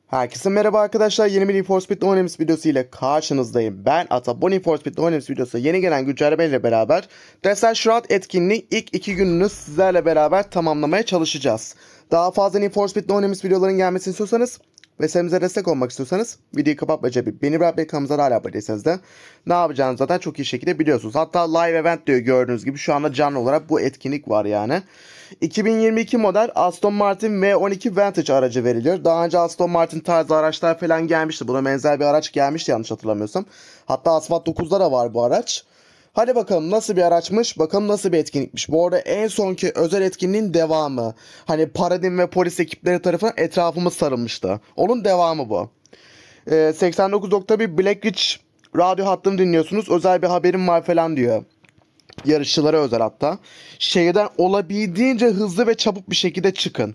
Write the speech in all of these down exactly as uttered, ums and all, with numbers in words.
Herkese merhaba arkadaşlar. Yeni bir Need for Speed No Limits videosu ile karşınızdayım. Ben Ata. Bu Need for Speed No Limits videosu yeni gelen güncellemeyle beraber Desert Shroud etkinliği ilk iki gününü sizlerle beraber tamamlamaya çalışacağız. Daha fazla Need for Speed No Limits videoların gelmesini istiyorsanız ve serimize destek olmak istiyorsanız videoyu kapatmaca bir beni bırakmayı, kanalımıza hala abone değilseniz de ne yapacağınızı zaten çok iyi şekilde biliyorsunuz. Hatta live event diyor, gördüğünüz gibi şu anda canlı olarak bu etkinlik var yani. iki bin yirmi iki model Aston Martin V on iki Vantage aracı veriliyor. Daha önce Aston Martin tarzı araçlar falan gelmişti. Buna benzer bir araç gelmişti yanlış hatırlamıyorsam. Hatta Asphalt dokuzda da var bu araç. Hadi bakalım nasıl bir araçmış, bakalım nasıl bir etkinlikmiş. Bu arada en sonki özel etkinliğin devamı. Hani Paradigm ve polis ekipleri tarafından etrafımız sarılmıştı. Onun devamı bu. Ee, seksen dokuz nokta bir Blackridge radyo hattını dinliyorsunuz. Özel bir haberim var falan diyor. Yarışçılara özel hatta. Şehirden olabildiğince hızlı ve çabuk bir şekilde çıkın.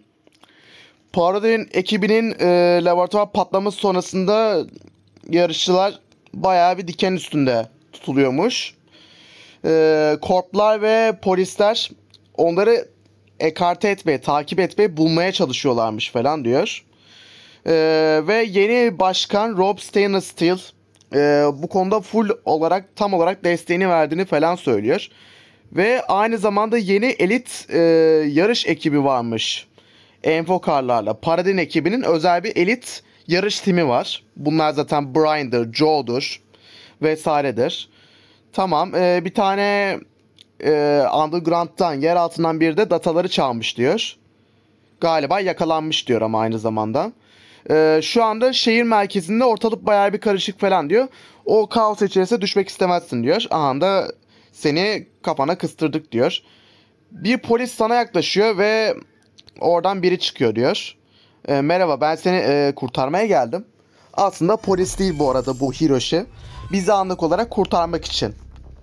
Paradigm ekibinin e, laboratuvar patlaması sonrasında yarışçılar bayağı bir diken üstünde tutuluyormuş. E, korplar ve polisler onları ekarte etmeye, takip etmeye, bulmaya çalışıyorlarmış falan diyor. E, ve yeni başkan Rob Steel e, bu konuda full olarak, tam olarak desteğini verdiğini falan söylüyor. Ve aynı zamanda yeni elit e, yarış ekibi varmış. Enfokarlarla. Paradigm ekibinin özel bir elit yarış timi var. Bunlar zaten Brian'dır, Joe'dur vesairedir. Tamam. E, bir tane e, Underground'dan, yer altından bir de dataları çalmış diyor. Galiba yakalanmış diyor ama aynı zamanda. E, şu anda şehir merkezinde ortalık bayağı bir karışık falan diyor. O kaos içerisine düşmek istemezsin diyor. Aha da seni kafana kıstırdık diyor. Bir polis sana yaklaşıyor ve oradan biri çıkıyor diyor. E, merhaba, ben seni e, kurtarmaya geldim. Aslında polis değil bu arada bu Hiroshi. Bizi anlık olarak kurtarmak için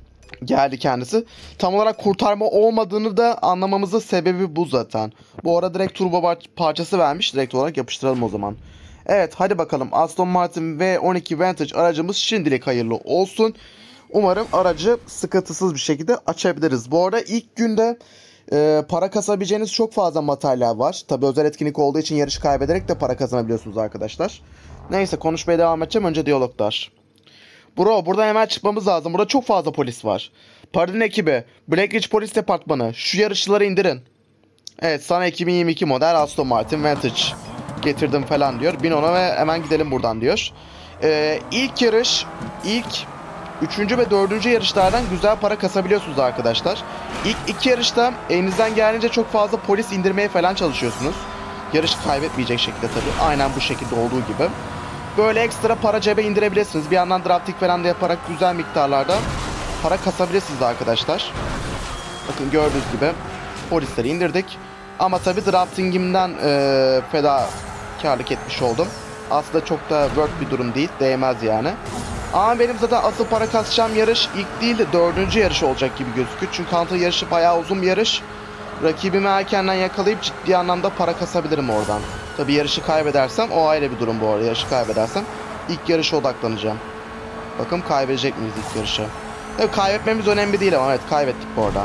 geldi kendisi. Tam olarak kurtarma olmadığını da anlamamızın sebebi bu zaten. Bu arada direkt turbo parçası vermiş. Direkt olarak yapıştıralım o zaman. Evet, hadi bakalım. Aston Martin V on iki Vantage aracımız şimdilik hayırlı olsun. Umarım aracı sıkıntısız bir şekilde açabiliriz. Bu arada ilk günde e, para kasabileceğiniz çok fazla materyal var. Tabi özel etkinlik olduğu için yarış kaybederek de para kazanabiliyorsunuz arkadaşlar. Neyse, konuşmaya devam edeceğim. Önce diyaloglar. Bro, buradan hemen çıkmamız lazım. Burada çok fazla polis var. Paradigm ekibi, Blackridge Polis Departmanı, şu yarışçıları indirin. Evet, sana iki bin yirmi iki model Aston Martin Vantage getirdim falan diyor. Bin ona ve hemen gidelim buradan diyor. Ee, ilk yarış, ilk üçüncü ve dördüncü yarışlardan güzel para kasabiliyorsunuz arkadaşlar. İlk iki yarışta elinizden geldiğince çok fazla polis indirmeye falan çalışıyorsunuz. Yarış kaybetmeyecek şekilde tabii. Aynen bu şekilde olduğu gibi. Böyle ekstra para cebe indirebilirsiniz. Bir yandan drafting falan da yaparak güzel miktarlarda para kasabilirsiniz arkadaşlar. Bakın gördüğünüz gibi polisleri indirdik. Ama tabii draftingimden e, fedakarlık etmiş oldum. Aslında çok da worth bir durum değil. Değmez yani. Ama benim zaten asıl para kasacağım yarış ilk değil de dördüncü yarış olacak gibi gözüküyor. Çünkü counter yarışı bayağı uzun bir yarış. Rakibimi erkenden yakalayıp ciddi anlamda para kasabilirim oradan. Tabi yarışı kaybedersem o ayrı bir durum bu arada. Yarışı kaybedersem ilk yarışa odaklanacağım. Bakalım kaybedecek miyiz ilk yarışı. Tabii kaybetmemiz önemli değil ama evet, kaybettik bu arada.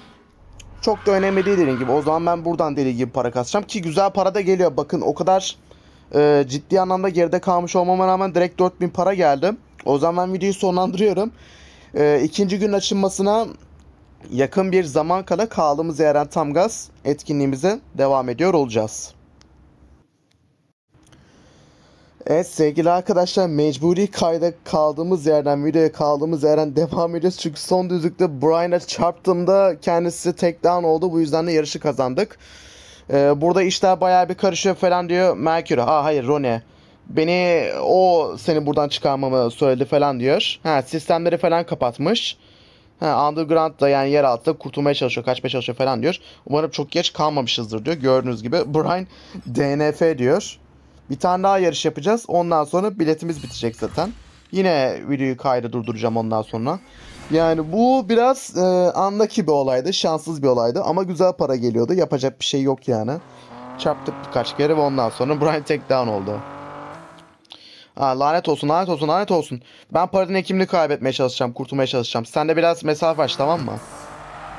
Çok da önemli değil dediğim gibi. O zaman ben buradan deli gibi para kasacağım. Ki güzel para da geliyor. Bakın o kadar e, ciddi anlamda geride kalmış olmama rağmen direkt dört bin para geldi. O zaman ben videoyu sonlandırıyorum. E, ikinci gün açılmasına yakın bir zaman kala kaldığımız yerden tam gaz etkinliğimize devam ediyor olacağız. Evet sevgili arkadaşlar, mecburi kayda kaldığımız yerden, videoya kaldığımız yerden devam ediyoruz. Çünkü son düzlükte Brian'a çarptığımda kendisi tek down oldu. Bu yüzden de yarışı kazandık. Ee, burada işler bayağı bir karışıyor falan diyor Mercury. Aa hayır, Ronnie. Beni o seni buradan çıkarmamı söyledi falan diyor. Ha, sistemleri falan kapatmış. Ha, Underground da yani yer altında kurtulmaya çalışıyor, kaçmaya çalışıyor falan diyor. Umarım çok geç kalmamışızdır diyor. Gördüğünüz gibi Brian D N F diyor. Bir tane daha yarış yapacağız. Ondan sonra biletimiz bitecek zaten. Yine videoyu kaydı durduracağım ondan sonra. Yani bu biraz e, andaki bir olaydı. Şanssız bir olaydı. Ama güzel para geliyordu. Yapacak bir şey yok yani. Çarptık birkaç kere ve ondan sonra Brian tek down oldu. Ha, lanet olsun, lanet olsun, lanet olsun. Ben Paradigm ekibini kaybetmeye çalışacağım, kurtulmaya çalışacağım. Sen de biraz mesafe aç, tamam mı?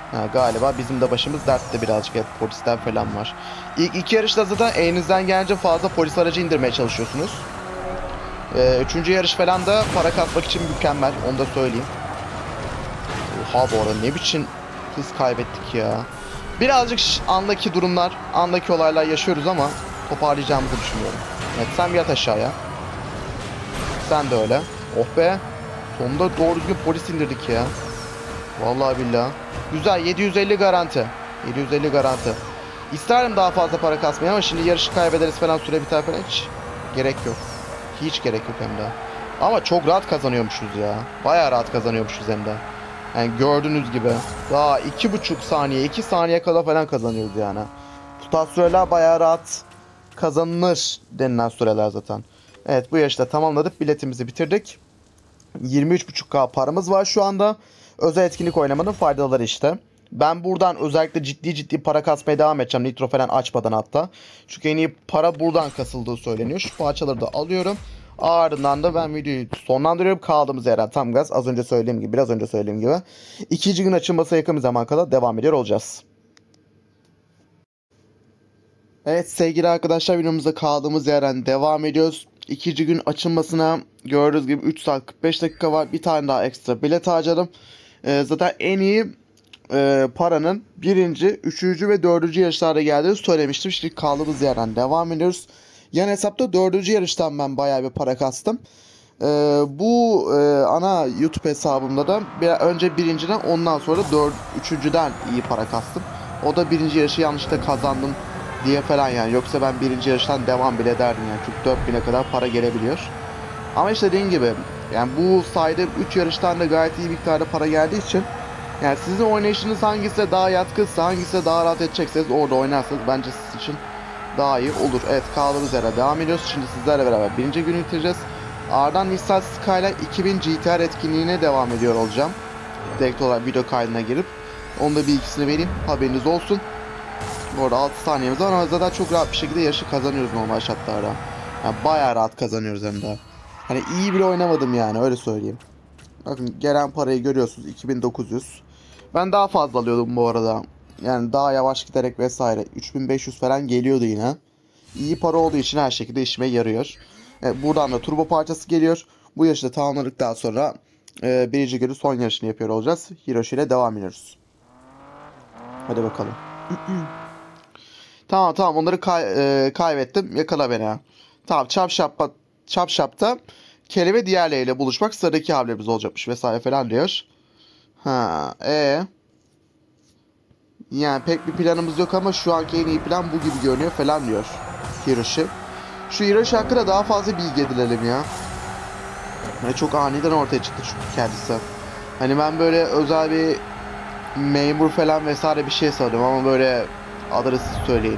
Ha, galiba bizim de başımız dertte birazcık. Evet, polisten falan var. İlk iki yarışta zaten elinizden gelince fazla polis aracı indirmeye çalışıyorsunuz. Ee, üçüncü yarış falan da para kasmak için mükemmel. Onu da söyleyeyim. Oha, bu arada ne biçim hız kaybettik ya. Birazcık andaki durumlar, andaki olaylar yaşıyoruz ama toparlayacağımızı düşünüyorum. Evet, sen bir yat aşağıya. Sen de öyle. Oh be. Sonunda doğru düzgün polis indirdik ya. Vallahi billahi. Güzel, yedi yüz elli garanti. yedi yüz elli garanti. İsterim daha fazla para kasmayı ama şimdi yarışı kaybederiz falan, süre biter falan, hiç gerek yok. Hiç gerek yok hem de. Ama çok rahat kazanıyormuşuz ya. Bayağı rahat kazanıyormuşuz hem de. Yani gördüğünüz gibi. Daha iki buçuk saniye, iki saniye kala falan kazanıyoruz yani. Bu tarz süreler bayağı rahat kazanılır denilen süreler zaten. Evet, bu yarışta tamamladık. Biletimizi bitirdik. yirmi üç buçuk K paramız var şu anda. Özel etkinlik oynamanın faydaları işte. Ben buradan özellikle ciddi ciddi para kasmaya devam edeceğim. Nitro falan açmadan hatta. Çünkü en iyi para buradan kasıldığı söyleniyor. Şu parçaları da alıyorum. Ardından da ben videoyu sonlandırıyorum. Kaldığımız yerden tam gaz. Az önce söylediğim gibi, biraz önce söylediğim gibi. İkinci gün açılması yakın bir zaman kadar devam ediyor olacağız. Evet sevgili arkadaşlar, videomuzda kaldığımız yerden devam ediyoruz. İkinci gün açılmasına gördüğünüz gibi üç saat kırk beş dakika var. Bir tane daha ekstra bilet harcadım. Ee, zaten en iyi e, paranın birinci, üçüncü ve dördüncü yarışlarda geldiğini söylemiştim. Şimdi kaldığımız yerden devam ediyoruz. Yan hesapta dördüncü yarıştan ben bayağı bir para kastım. Ee, bu e, ana YouTube hesabımda da bir, önce birinciden, ondan sonra dört, üçüncüden iyi para kastım. O da birinci yarışı yanlışlıkla kazandım diye falan yani. Yoksa ben birinci yarıştan devam bile ederdim yani. Çünkü dört bine kadar para gelebiliyor. Ama işte dediğim gibi yani bu sayede üç yarıştan da gayet iyi miktarda para geldiği için yani sizin oynayışınız hangisine daha yatkınsa, hangisine daha rahat edecekseniz orada oynarsanız bence sizin için daha iyi olur. Evet, kaldığımız yere devam ediyoruz. Şimdi sizlerle beraber birinci günü bitireceğiz. Ardından Nissan Skyline iki bin G T R etkinliğine devam ediyor olacağım. Direkt olarak video kaydına girip onun da bir ikisini vereyim. Haberiniz olsun. Bu arada altı saniyemiz var ama zaten çok rahat bir şekilde yarışı kazanıyoruz normal şartlarda. Yani bayağı rahat kazanıyoruz hem de. Hani iyi bile oynamadım yani, öyle söyleyeyim. Bakın gelen parayı görüyorsunuz, iki bin dokuz yüz. Ben daha fazla alıyordum bu arada. Yani daha yavaş giderek vesaire. üç bin beş yüz falan geliyordu yine. İyi para olduğu için her şekilde işime yarıyor. Evet, buradan da turbo parçası geliyor. Bu yarışı da tamamladıktan sonra e, birinci günü son yarışını yapıyor olacağız. Hiroshi ile devam ediyoruz. Hadi bakalım. Tamam tamam, onları kay e, kaybettim. Yakala beni. Tamam, çap şapta, çap şapta kelime diğerleriyle buluşmak sıradaki hamlemiz olacakmış vesaire falan diyor. Ha, e yani pek bir planımız yok ama şu anki en iyi plan bu gibi görünüyor falan diyor Hiroshi. Şu Hiroshi hakkında daha fazla bilgi edinelim ya. Yani çok aniden ortaya çıktı çünkü kendisi. Hani ben böyle özel bir memur falan vesaire bir şey sanıyordum ama böyle adını siz söyleyin.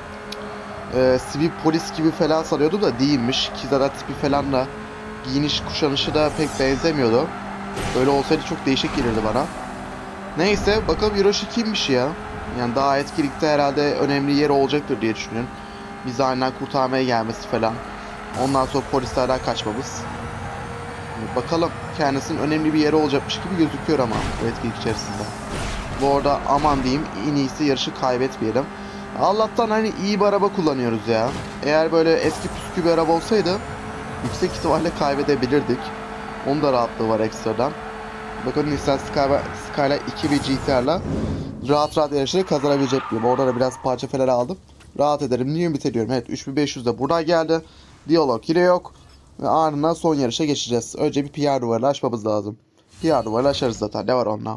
Ee, sivil polis gibi falan sanıyordum da değilmiş. Ki zaten tipi falan da giyiniş kuşanışı da pek benzemiyordu. Böyle olsaydı çok değişik gelirdi bana. Neyse bakalım Hiroshi kimmiş ya. Yani daha etkilikte herhalde önemli yer olacaktır diye düşünüyorum. Bizi aynen kurtarmaya gelmesi falan. Ondan sonra polislerden kaçmamız. Bakalım, kendisinin önemli bir yeri olacakmış gibi gözüküyor ama bu etkinlik içerisinde. Bu arada aman diyeyim, en iyisi yarışı kaybetmeyelim. Allah'tan hani iyi bir araba kullanıyoruz ya. Eğer böyle eski püskü bir araba olsaydı yüksek ihtimalle kaybedebilirdik. Onun da rahatlığı var ekstradan. Bakın Nissan Skyline iki bin G T R'la rahat rahat yarışları kazanabilecek miyim? Orada da biraz parça falan aldım. Rahat ederim. Niye ümit ediyorum? Evet, üç bin beş yüz de buradan geldi. Diyalog yine yok. Ve ardından son yarışa geçeceğiz. Önce bir P R duvarını açmamız lazım. P R duvarını açarız zaten. Ne var onunla?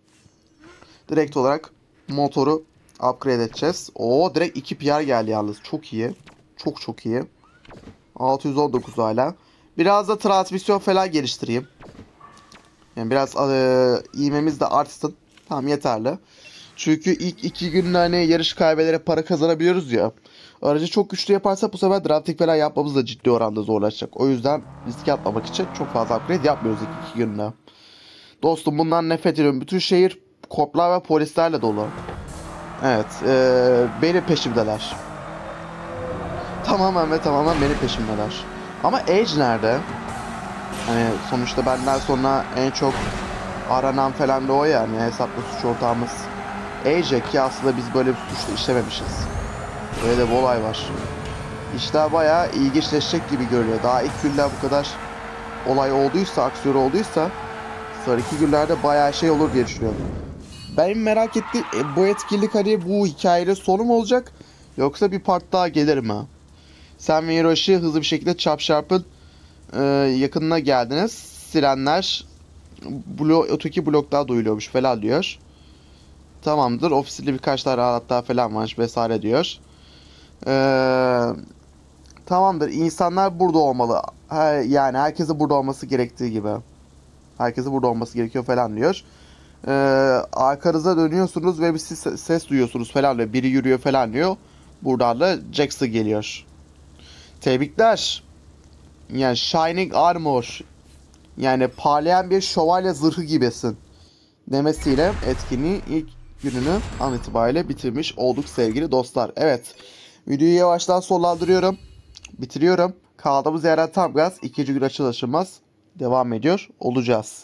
Direkt olarak motoru upgrade edeceğiz. Oo, direkt iki P R geldi yalnız. Çok iyi. Çok çok iyi. altı yüz on dokuz hala. Biraz da transmisyon falan geliştireyim. Yani biraz e, ivmemiz de artsın. Tamam, yeterli. Çünkü ilk iki günde hani yarış kaybederek para kazanabiliyoruz ya. Aracı çok güçlü yaparsa bu sefer drafting falan yapmamız da ciddi oranda zorlaşacak. O yüzden riske atmamak için çok fazla upgrade yapmıyoruz ilk iki günde. Dostum, bundan nefret ediyorum. Bütün şehir koplar ve polislerle dolu. Evet. Ee, benim peşimdeler. Tamamen ve tamamen benim peşimdeler. Ama Edge nerede? Hani sonuçta benden sonra en çok aranan falan da o yani. Hesaplı suç ortağımız. Ejek ki aslında biz böyle bir suçla işlememişiz. Böyle de bir olay var. İşler bayağı ilginçleşecek gibi görünüyor. Daha ilk günler bu kadar olay olduysa, aksiyon olduysa sonraki günlerde bayağı şey olur diye düşünüyorum. Benim merak ettiğim e, bu etkinlik hani bu hikayenin sonu mu olacak? Yoksa bir part daha gelir mi? Sen ve Hiroshi hızlı bir şekilde Chopsharp'ın e, yakınına geldiniz. Sirenler blo öteki bloklar duyuluyormuş falan diyor. Tamamdır. Ofisinde birkaç tane aletler falan var vesaire diyor. Eee... Tamamdır. İnsanlar burada olmalı. Her, yani herkesin burada olması gerektiği gibi. Herkesin burada olması gerekiyor falan diyor. Ee, arkanıza dönüyorsunuz ve bir ses, ses duyuyorsunuz falan diyor. Biri yürüyor falan diyor. Buradan da Jackson geliyor. Tebrikler. Yani Shining Armor. Yani parlayan bir şövalye zırhı gibisin. Demesiyle etkinliği ilk gününü an itibariyle bitirmiş olduk sevgili dostlar. Evet. Videoyu yavaştan sonlandırıyorum. Bitiriyorum. Kaldığımız yerden tam gaz. İkinci gün açılır açılmaz devam ediyor olacağız.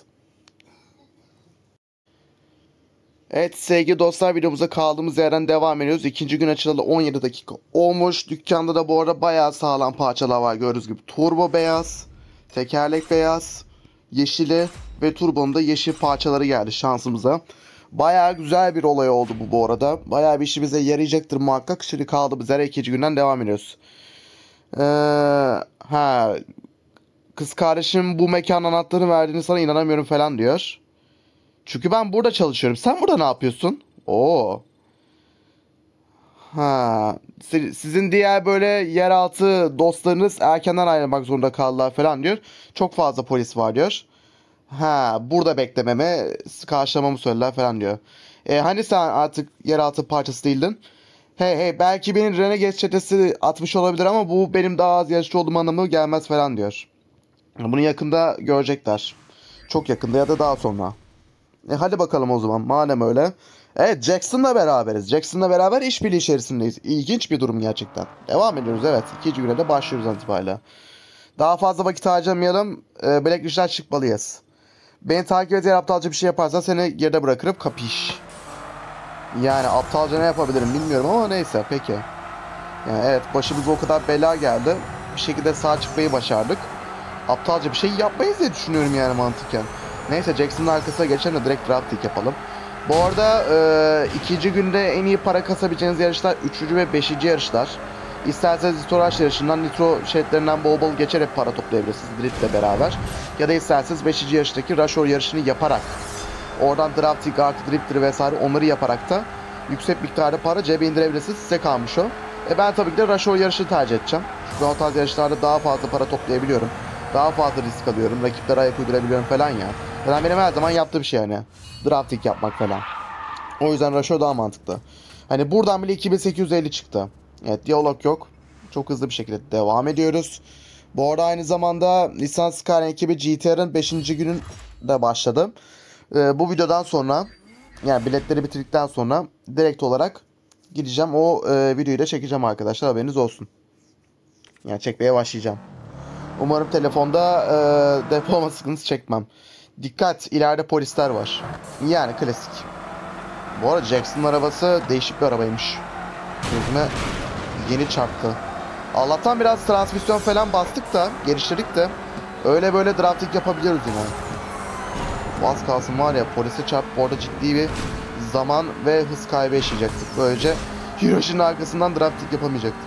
Evet sevgili dostlar, videomuza kaldığımız yerden devam ediyoruz. İkinci gün açılalı on yedi dakika olmuş. Dükkanda da bu arada bayağı sağlam parçalar var gördüğünüz gibi. Turbo beyaz, tekerlek beyaz, yeşili ve turbonun da yeşil parçaları geldi şansımıza. Bayağı güzel bir olay oldu bu bu arada. Bayağı bir işimize yarayacaktır muhakkak. Şimdi kaldığımız yere ikinci günden devam ediyoruz. Ee, ha, kız kardeşim bu mekan anahtarını verdiğini sana inanamıyorum falan diyor. Çünkü ben burada çalışıyorum. Sen burada ne yapıyorsun? Oo. Ha, sizin diğer böyle yeraltı dostlarınız erkenden ayrılmak zorunda kaldılar falan diyor. Çok fazla polis var diyor. Ha, burada beklememe, karşılamamı söylediler falan diyor. E, hani sen artık yeraltı parçası değildin? Hey hey, belki benim Renegade çetesi atmış olabilir ama bu benim daha az yarışçı olduğum anlamı gelmez falan diyor. Bunu yakında görecekler. Çok yakında ya da daha sonra. E hadi bakalım o zaman madem öyle. Evet, Jackson'la beraberiz. Jackson'la beraber işbirliği içerisindeyiz. İlginç bir durum gerçekten. Devam ediyoruz evet. İkinci güne de başlıyoruz itibariyle. Daha fazla vakit harcamayalım. E, Blacklist'ten çıkmalıyız. Beni takip et, eğer aptalca bir şey yaparsan seni geride bırakırım. Kapış. Yani aptalca ne yapabilirim bilmiyorum ama neyse peki. Yani evet, başımıza o kadar bela geldi. Bir şekilde sağ çıkmayı başardık. Aptalca bir şey yapmayız diye düşünüyorum yani mantıken. Neyse, Jackson'ın arkasına geçelim de direkt drafting yapalım. Bu arada e, ikinci günde en iyi para kasabileceğiniz yarışlar üçüncü ve beşinci yarışlar. İsterseniz nitro araç yarışından, nitro şeritlerinden bol bol geçerek para toplayabilirsiniz driftle beraber. Ya da isterseniz beşinci yarıştaki rush hour yarışını yaparak, oradan drafting artı drifter vesaire onları yaparak da yüksek miktarda para cebe indirebilirsiniz. Size kalmış o. E ben tabii ki de rush hour yarışını tercih edeceğim. Çünkü o tarz yarışlarda daha fazla para toplayabiliyorum. Daha fazla risk alıyorum. Rakiplere ayak uydurabiliyorum falan ya. Yani benim her zaman yaptığım şey yani. Drafting yapmak falan. O yüzden rush hour daha mantıklı. Hani buradan bile iki bin sekiz yüz elli çıktı. Evet, diyalog yok. Çok hızlı bir şekilde devam ediyoruz. Bu arada aynı zamanda Nissan Skyline ekibi G T R'ın beşinci gününde başladı. Ee, bu videodan sonra, yani biletleri bitirdikten sonra direkt olarak gideceğim. O e, videoyu da çekeceğim arkadaşlar, haberiniz olsun. Yani çekmeye başlayacağım. Umarım telefonda e, depolama sıkıntısı çekmem. Dikkat, ileride polisler var. Yani klasik. Bu arada Jackson'ın arabası değişik bir arabaymış. Gözüme yeni çarptı. Allah'tan biraz transmisyon falan bastık da, geliştirdik de öyle böyle drafting yapabiliyoruz yine. Az kalsın var ya, polise çarpıp orada ciddi bir zaman ve hız kaybı yaşayacaktık. Böylece Hiroshi'nin arkasından drafting yapamayacaktık.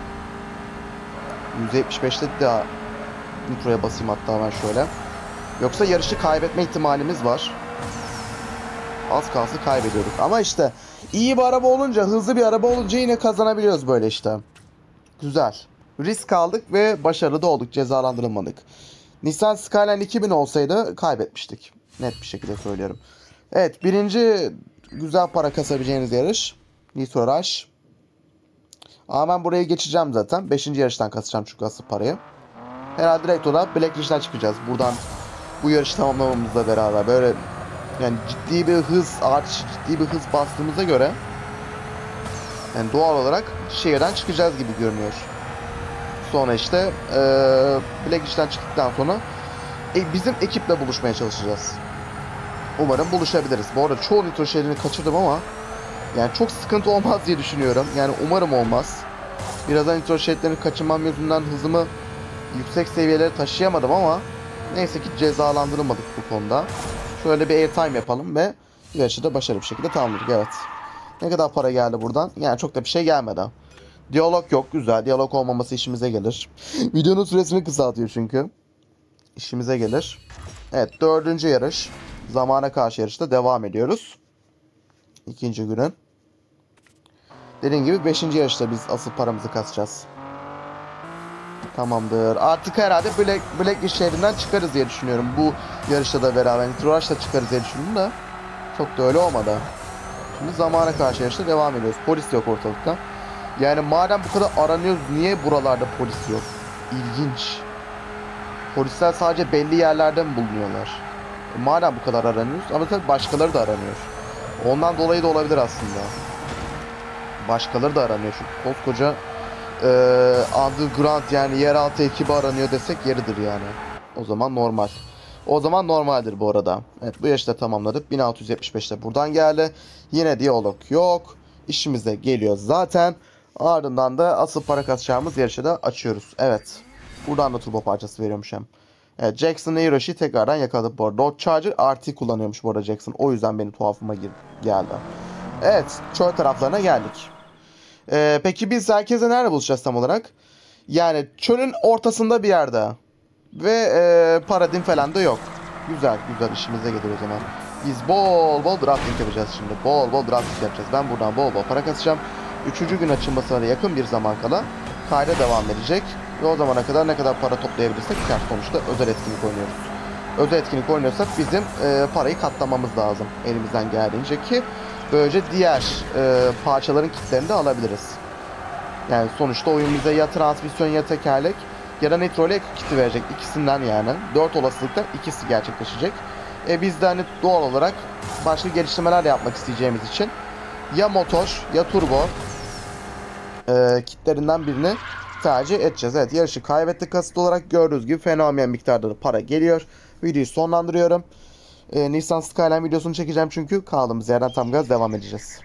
yüz yetmiş beşte de nitroya basayım hatta ben şöyle. Yoksa yarışı kaybetme ihtimalimiz var. Az kalsın kaybediyorduk. Ama işte iyi bir araba olunca, hızlı bir araba olunca yine kazanabiliyoruz böyle işte. Güzel. Risk aldık ve başarılı da olduk. Cezalandırılmadık. Nissan Skyline iki bin olsaydı kaybetmiştik. Net bir şekilde söylüyorum. Evet, birinci güzel para kasabileceğiniz yarış Nitro Rush. Ama ben buraya geçeceğim zaten. Beşinci yarıştan kasacağım çünkü asıl parayı. Herhalde direkt olarak Blacklist'ten çıkacağız. Buradan bu yarışı tamamlamamızla beraber böyle yani ciddi bir hız artış, ciddi bir hız bastığımıza göre yani doğal olarak şehirden çıkacağız gibi görünüyor. Sonra işte ee, Blacklist'ten çıktıktan sonra e, bizim ekiple buluşmaya çalışacağız. Umarım buluşabiliriz. Bu arada çoğu nitro şehrini kaçırdım ama Yani çok sıkıntı olmaz diye düşünüyorum. Yani umarım olmaz. Birazdan nitro şeritlerini kaçınmam yüzünden hızımı yüksek seviyelere taşıyamadım ama neyse ki cezalandırılmadık bu konuda. Şöyle bir airtime yapalım ve yarışı da başarılı bir şekilde tamamladık. Evet. Ne kadar para geldi buradan? Yani çok da bir şey gelmedi. Diyalog yok. Güzel. Diyalog olmaması işimize gelir. Videonun süresini kısaltıyor çünkü. İşimize gelir. Evet. Dördüncü yarış. Zamana karşı yarışta devam ediyoruz. İkinci günün. Dediğim gibi beşinci yarışta biz asıl paramızı kasacağız. Tamamdır. Artık herhalde Black, Blacklist şehrinden çıkarız diye düşünüyorum. Bu yarışta da beraber Nitro Rush'ta çıkarız diye düşündüm de çok da öyle olmadı. Şimdi zamana karşı yarışta devam ediyoruz. Polis yok ortalıkta. Yani madem bu kadar aranıyoruz, niye buralarda polis yok? İlginç. Polisler sadece belli yerlerde mi bulunuyorlar? E madem bu kadar aranıyoruz, ama tabii başkaları da aranıyor. Ondan dolayı da olabilir aslında. Başkaları da aranıyor çünkü koskoca e, underground, yani yeraltı ekibi aranıyor desek yeridir yani. O zaman normal. O zaman normaldir bu arada. Evet, bu yarışı da tamamladık. bin altı yüz yetmiş beşte buradan geldi. Yine diyalog yok. İşimize geliyor zaten. Ardından da asıl para kasacağımız yarışı da açıyoruz. Evet. Buradan da turbo parçası veriyormuş hem. Evet, Jackson Hiroshi'yi tekrardan yakaladık bu arada. Dodge Charger R T kullanıyormuş bu arada Jackson. O yüzden benim tuhafıma geldi. Evet. Çöl taraflarına geldik. Ee, peki biz herkese nerede buluşacağız tam olarak? Yani çölün ortasında bir yerde. Ve e, paradim falan da yok. Güzel güzel, işimize gelir o zaman. Biz bol bol drafting yapacağız şimdi. Bol bol drafting yapacağız. Ben buradan bol bol para kasacağım. Üçüncü gün açılmasına yakın bir zaman kala kayda devam edecek. Ve o zamana kadar ne kadar para toplayabilirsek kar, sonuçta özel etkinlik oynuyoruz. Özel etkinlik oynuyorsak bizim e, parayı katlamamız lazım elimizden geldiğince ki böylece diğer e, parçaların kitlerini de alabiliriz. Yani sonuçta oyun bize ya transmisyon ya tekerlek ya da nitro ile kiti verecek. İkisinden yani. dört olasılıktan ikisi gerçekleşecek. E biz de hani doğal olarak başka geliştirmeler yapmak isteyeceğimiz için ya motor ya turbo e, kitlerinden birini tercih edeceğiz. Evet, yarışı kaybettik kasıt olarak. Gördüğünüz gibi fenomen miktarda da para geliyor. Videoyu sonlandırıyorum. E, Nissan Skyline videosunu çekeceğim çünkü kaldığımız yerden tam gaz devam edeceğiz.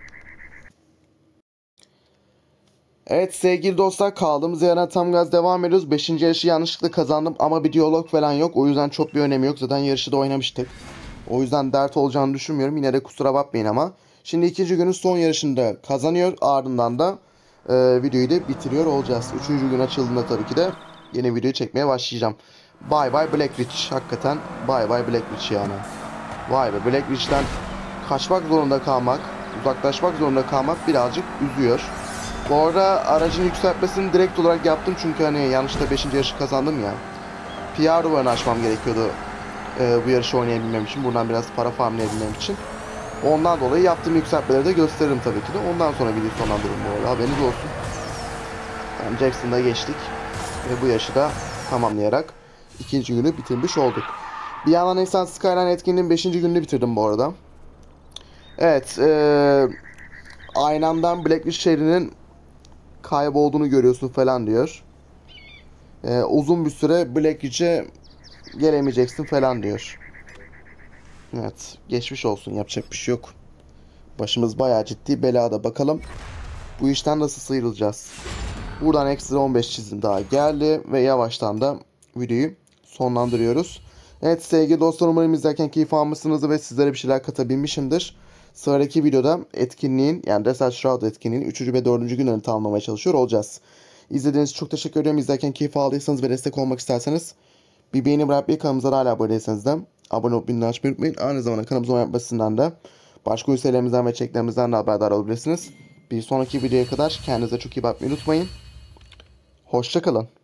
Evet sevgili dostlar, kaldığımız yerden tam gaz devam ediyoruz. beşinci yarışı yanlışlıkla kazandım ama bir diyalog falan yok. O yüzden çok bir önemi yok. Zaten yarışı da oynamıştık. O yüzden dert olacağını düşünmüyorum. Yine de kusura bakmayın ama. Şimdi ikinci günün son yarışında kazanıyor. Ardından da e, videoyu da bitiriyor olacağız. Üçüncü gün açıldığında tabii ki de yeni videoyu çekmeye başlayacağım. Bye bye Blackridge. Hakikaten bye bye Blackridge yani. Vay be, Blackridge'den kaçmak zorunda kalmak, uzaklaşmak zorunda kalmak birazcık üzüyor. Bu arada aracın yükseltmesini direkt olarak yaptım çünkü hani yanlışlıkla beşinci yarışı kazandım ya. P R duvarını açmam gerekiyordu e, bu yarışı oynayabilmem için. Buradan biraz para farmlayabilmem için. Ondan dolayı yaptığım yükseltmeleri de gösteririm tabii ki de. Ondan sonra videoyu sonlandırırım bu arada, haberiniz olsun. Yani Jackson'da geçtik ve bu yarışı da tamamlayarak ikinci günü bitirmiş olduk. Bir yandan Nissan Skyline etkinliğinin beşinci gününü bitirdim bu arada. Evet, ee, aynamdan Blacklist şehrinin kaybolduğunu görüyorsun falan diyor. Ee, uzun bir süre Blacklist'e gelemeyeceksin falan diyor. Evet, geçmiş olsun, yapacak bir şey yok. Başımız bayağı ciddi belada, bakalım bu işten nasıl sıyrılacağız. Buradan ekstra on beş çizim daha geldi ve yavaştan da videoyu sonlandırıyoruz. Evet sevgili dostlar, umarım izlerken keyif almışsınızdır ve sizlere bir şeyler katabilmişimdir. Sıradaki videoda etkinliğin, yani Desert Shroud etkinliğinin üçüncü ve dördüncü günlerini tamamlamaya çalışıyor olacağız. İzlediğiniz için çok teşekkür ediyorum. İzlerken keyif aldıysanız ve destek olmak isterseniz bir beğeni bırakmayı, kanalımıza hala abone değilseniz de abone olup bildirimleri açmayı unutmayın. Aynı zamanda kanalımıza abone yapmasından da başka üyelerimizden ve çeklerimizden de haberdar olabilirsiniz. Bir sonraki videoya kadar kendinize çok iyi bakmayı unutmayın. Hoşça kalın.